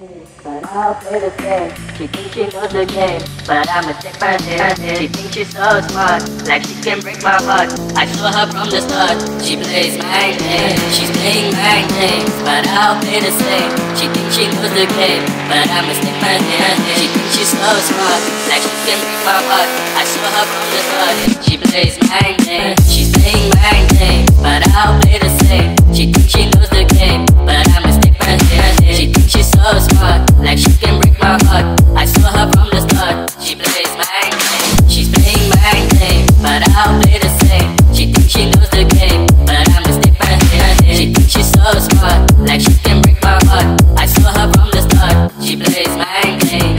But I'll play the game. She thinks she knows the game, but I'm a different hand. She thinks she's so smart, like she can break my heart. I saw her from the start. She plays mind games. She's playing mind games, but I'll play the same. She thinks she knows the game, but I'm a different hand. She thinks she's so smart, like she can break my heart. I saw her from the start. She plays mind games. She's playing mind games, but I'll play the same. She thinks she knows the game, but I'm a different hand. She thinks she's so smart, like she can break my heart. I saw her from the start. She plays mind games. She's playing mind games, but I'll play the same. She thinks she knows the game, but I'm a different hand. She thinks she's so smart, like she can break my heart. I saw her from the start. She plays mind games.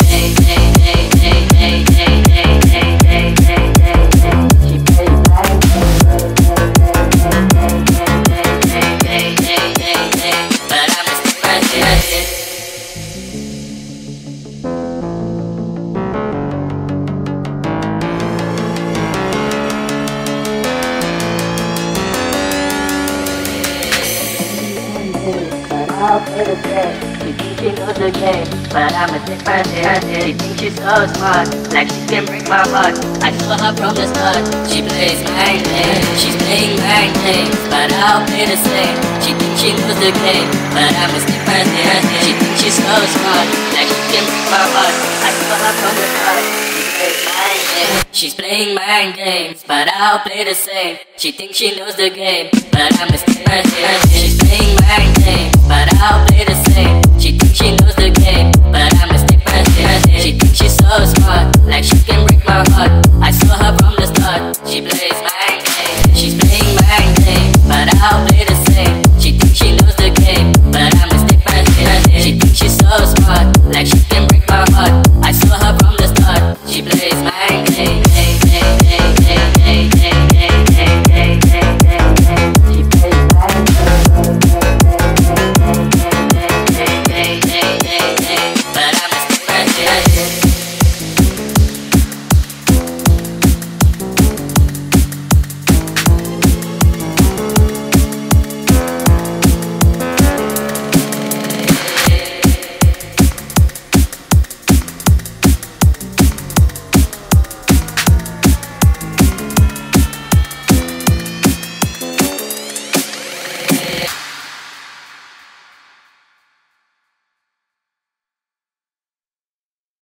She plays mind games, but I'm a different hand. But I'll play the game. She thinks she knows the game, but I'm a different hand. She thinks she's so smart, like she can break my heart. I saw her from the start. She plays mind games. She's playing mind games, but I'll play the same. She thinks she knows the game, but I'm a different hand. She thinks she's so smart, like she can break my heart. I saw her from the start. She's playing mind games, but I'll play the same. She thinks she knows the game, but I'm a different hand. She's playing mind games, but I'll play the same. She thinks she knows